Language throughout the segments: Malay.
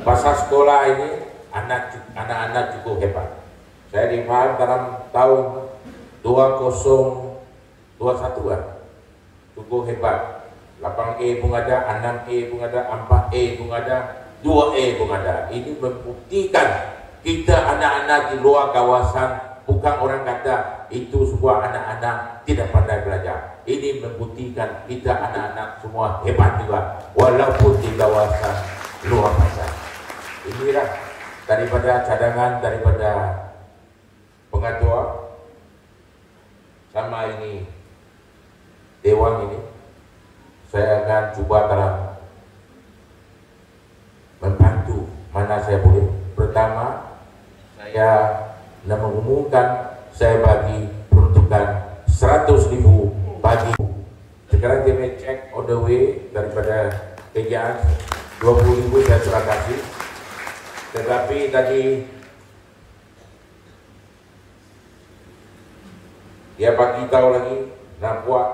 Masa sekolah ini anak-anak cukup hebat. Saya di Pahang dalam tahun 2021 kan, cukup hebat. 8E pun ada, 6E pun ada, 4E pun ada, 2E pun ada. Ini membuktikan kita anak-anak di luar kawasan bukan orang kata itu sebuah anak-anak tidak pandai belajar. Ini membuktikan kita anak-anak semua hebat juga walaupun di kawasan luar kawasan. Inilah daripada cadangan daripada pengatua sama ini dewan ini. Saya akan coba dalam membantu mana saya boleh. Pertama, saya nak mengumumkan saya bagi peruntukan 100.000 bagi. Sekarang dia cek on the way daripada kerjaan 20.000 saya sudah kasih. Tetapi tadi dia bagi tahu lagi nak buat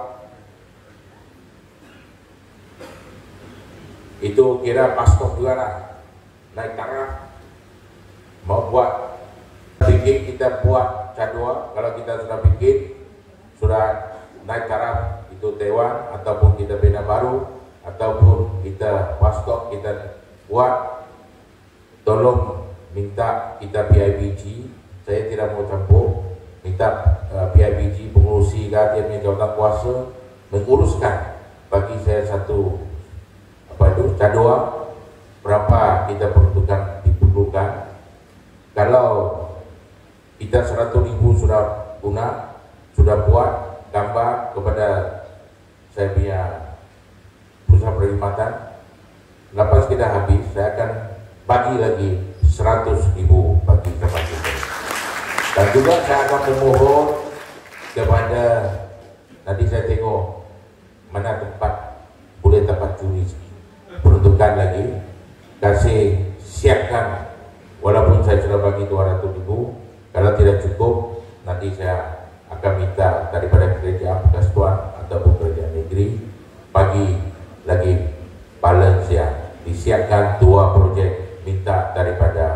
itu kira pastok juga lah, naik taraf mau buat bikin kita buat cadua. Kalau kita sudah bikin sudah naik taraf itu dewan ataupun kita bina baru ataupun kita pastok kita buat, tolong minta kita PIBG. Saya tidak mau campur, minta PIBG pengurusi dia punya jawatan kuasa menguruskan bagi saya satu cadua berapa kita diperlukan. Kalau kita 100.000 sudah guna, sudah buat gambar kepada saya punya pusat perkhidmatan, lepas kita habis saya akan bagi lagi 100.000 bagi tempat kita. Dan juga saya akan memohon kepada, nanti saya tengok mana tempat boleh tempat curi peruntukan lagi, kasih siapkan. Walaupun saya sudah bagi 200.000, kalau tidak cukup nanti saya akan minta daripada kerajaan persekutuan ataupun kerajaan negeri bagi lagi balance yang disiapkan 2 projek, minta daripada